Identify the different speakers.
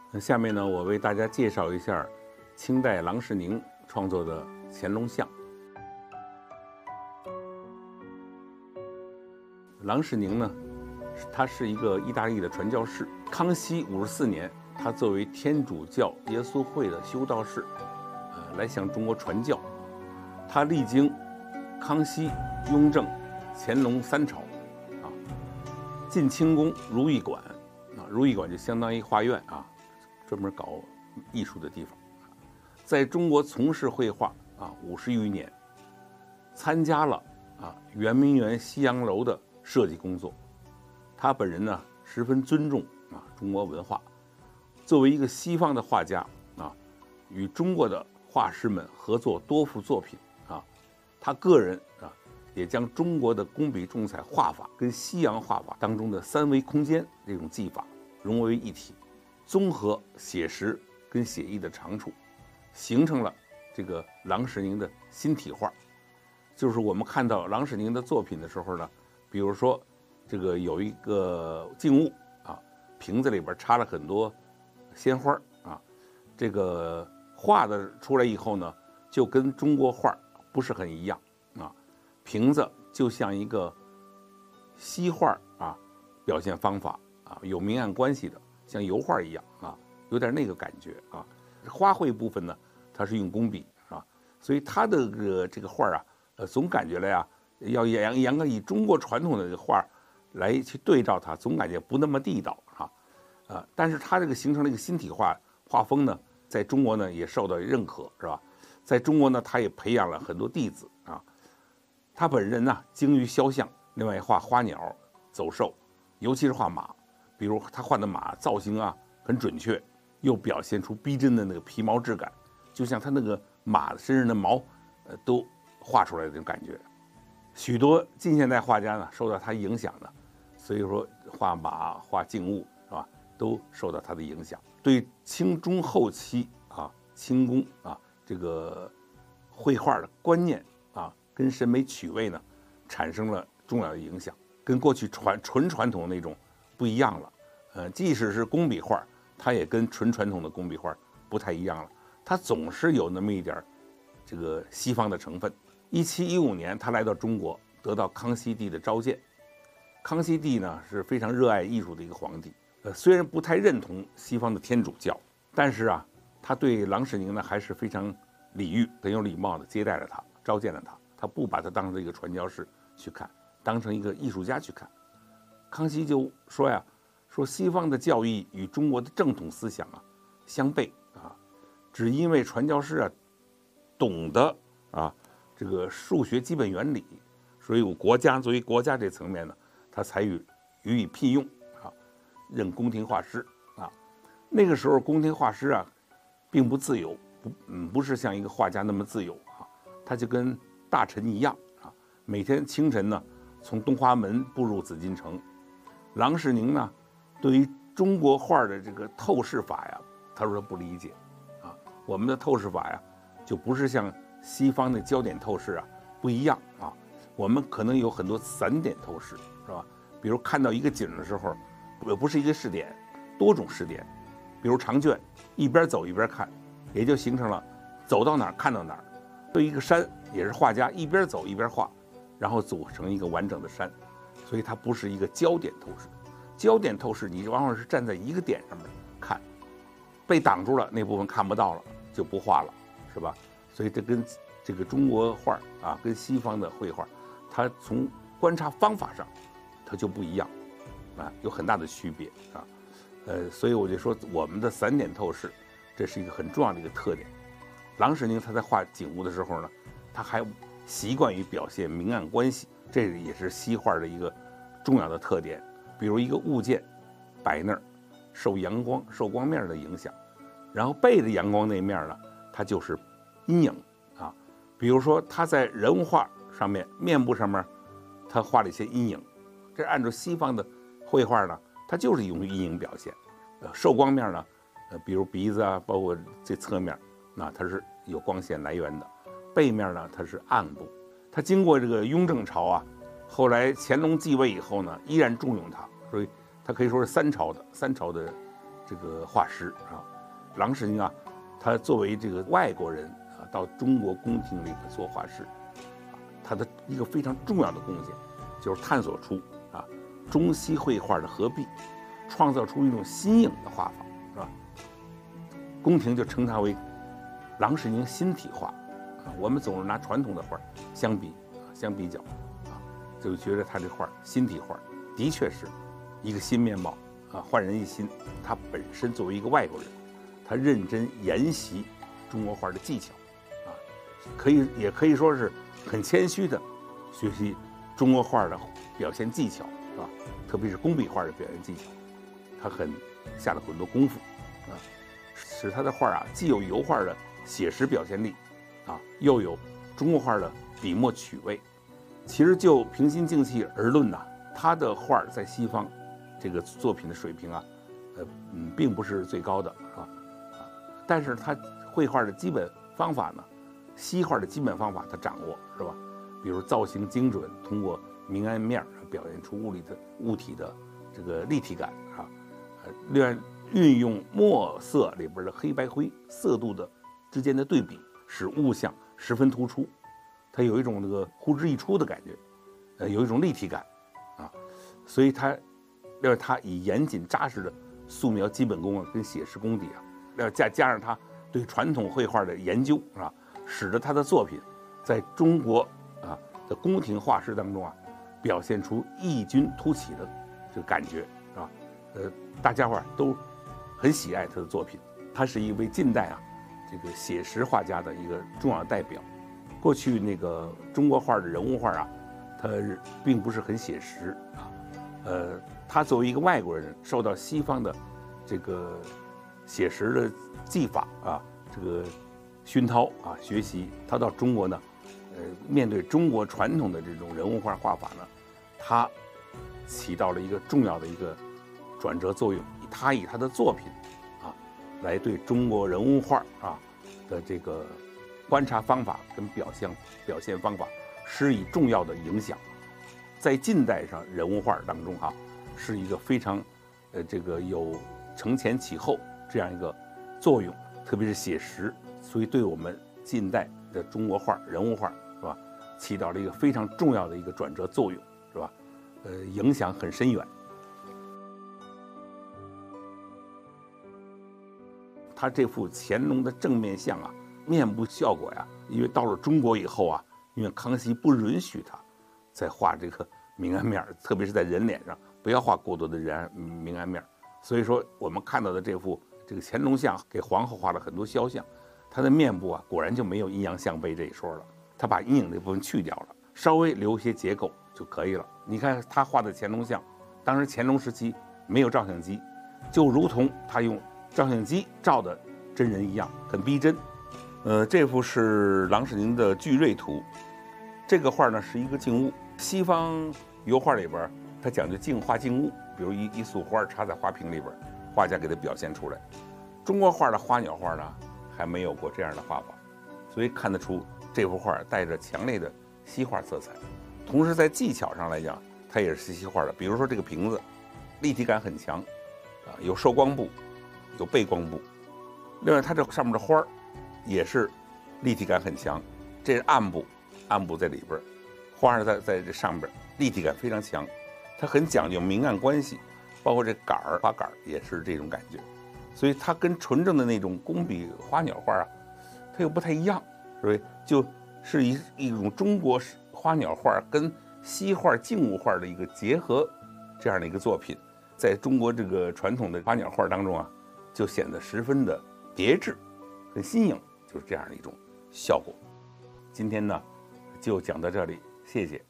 Speaker 1: 那下面呢，我为大家介绍一下清代郎世宁创作的乾隆像。郎世宁呢，他是一个意大利的传教士。康熙54年，他作为天主教耶稣会的修道士，来向中国传教。他历经康熙、雍正、乾隆3朝，进清宫如意馆，如意馆就相当于画院啊，专门搞艺术的地方。在中国从事绘画50余年，参加了圆明园西洋楼的设计工作。他本人呢十分尊重中国文化，作为一个西方的画家与中国的画师们合作多幅作品他个人也将中国的工笔重彩画法跟西洋画法当中的3维空间这种技法融为一体，综合写实跟写意的长处，形成了这个郎世宁的新体画。就是我们看到郎世宁的作品的时候呢，比如说这个有一个静物瓶子里边插了很多鲜花这个画的出来以后呢，就跟中国画不是很一样瓶子就像一个西画表现方法有明暗关系的，像油画一样有点那个感觉花卉部分呢，它是用工笔所以它的这个画总感觉来要严格以中国传统的这个画来去对照它，总感觉不那么地道但是它这个形成了一个新体画风呢，在中国呢也受到认可，是吧？在中国呢，他也培养了很多弟子他本人呢精于肖像，另外画花鸟、走兽，尤其是画马，比如他画的马造型很准确，又表现出逼真的那个皮毛质感，就像他那个马身上的毛都画出来的那种感觉。许多近现代画家呢受到他影响的，所以说画马、画静物是吧，都受到他的影响。对清中后期清宫这个绘画的观念跟审美趣味呢产生了重要的影响，跟过去纯传统那种不一样了。即使是工笔画，它也跟纯传统的工笔画不太一样了，它总是有那么一点这个西方的成分。1715年，他来到中国，得到康熙帝的召见。康熙帝呢是非常热爱艺术的一个皇帝，虽然不太认同西方的天主教，但是他对郎世宁呢还是非常礼遇、很有礼貌的接待了他，召见了他。他不把他当成一个传教士去看，当成一个艺术家去看。康熙就说说西方的教义与中国的正统思想相悖只因为传教士懂得这个数学基本原理，所以国家作为国家这层面呢，他才予以聘用任宫廷画师那个时候宫廷画师并不自由，不是像一个画家那么自由他就跟大臣一样每天清晨呢从东华门步入紫禁城。郎世宁呢对于中国画的这个透视法他说不理解我们的透视法就不是像西方的焦点透视不一样我们可能有很多散点透视，是吧？比如看到一个景的时候，不是一个视点，多种视点，比如长卷，一边走一边看，也就形成了走到哪儿看到哪儿。对一个山也是画家一边走一边画，然后组成一个完整的山，所以它不是一个焦点透视。焦点透视你往往是站在一个点上面看，被挡住了那部分看不到了就不画了，是吧？所以这跟这个中国画跟西方的绘画，它从观察方法上它就不一样有很大的区别所以我就说我们的散点透视这是一个很重要的一个特点。郎世宁他在画景物的时候呢，他还习惯于表现明暗关系，这也是西画的一个重要的特点。比如一个物件摆那儿，受阳光、受光面的影响，然后背着阳光那面呢，它就是阴影比如说他在人物画上面面部上面，他画了一些阴影，这按照西方的绘画呢，它就是用阴影表现。受光面呢，比如鼻子包括这侧面，它是有光线来源的。背面呢，它是暗部。他经过这个雍正朝后来乾隆继位以后呢，依然重用他，所以他可以说是三朝的这个画师啊。郎世宁啊，他作为这个外国人啊，到中国宫廷里做画室，他的一个非常重要的贡献，就是探索出中西绘画的合璧，创造出一种新颖的画法，是吧？宫廷就称他为郎世宁新体画啊。我们总是拿传统的画相比较就觉得他这画新体画的确是一个新面貌焕然一新。他本身作为一个外国人，他认真研习中国画的技巧也可以说是很谦虚的学习中国画的表现技巧特别是工笔画的表现技巧，他下了很多功夫使他的画既有油画的写实表现力又有中国画的笔墨趣味。其实就平心静气而论他的画在西方这个作品的水平并不是最高的但是他绘画的基本方法呢，西画的基本方法他掌握，是吧？比如造型精准，通过明暗面表现出物体的这个立体感另外运用墨色里边的黑白灰色度的之间的对比，使物象十分突出，它有一种那个呼之欲出的感觉，有一种立体感所以他以严谨扎实的素描基本功跟写实功底加上他对传统绘画的研究使得他的作品在中国的宫廷画室当中表现出异军突起的这个感觉大家伙都很喜爱他的作品。他是一位近代这个写实画家的一个重要代表。过去那个中国画的人物画他并不是很写实他作为一个外国人，受到西方的这个写实的技法这个熏陶学习，他到中国呢面对中国传统的这种人物画画法呢，他起到了一个重要的一个转折作用。他以他的作品来对中国人物画的这个观察方法跟表现方法施以重要的影响。在近代上人物画当中是一个非常这个有承前启后这样一个作用，特别是写实，所以对我们近代的中国画人物画是吧，起到了一个非常重要的一个转折作用，是吧？影响很深远。他这幅乾隆的正面像面部效果因为到了中国以后因为康熙不允许他再画这个明暗面，特别是在人脸上不要画过多的明暗面，所以说我们看到的这个乾隆像给皇后画了很多肖像，他的面部果然就没有阴阳相背这一说了，他把阴影这部分去掉了，稍微留一些结构就可以了。你看他画的乾隆像，当时乾隆时期没有照相机，就如同他用照相机照的真人一样，很逼真。这幅是郎世宁的《聚瑞图》，这个画呢是一个静物。西方油画里边，它讲究静画静物，比如一束花插在花瓶里边，画家给它表现出来。中国画的花鸟画呢，还没有过这样的画法，所以看得出这幅画带着强烈的西画色彩。同时在技巧上来讲，它也是西画的。比如说这个瓶子，立体感很强，有受光部，有背光部。另外，它这上面的花也是立体感很强，这是暗部，暗部在里边，花在这上边，立体感非常强。它很讲究明暗关系，包括这花杆也是这种感觉。所以它跟纯正的那种工笔花鸟画它又不太一样，所以就是一种中国花鸟画跟西画静物画的一个结合，这样的一个作品，在中国这个传统的花鸟画当中就显得十分的别致，很新颖，就是这样的一种效果。今天呢，就讲到这里，谢谢。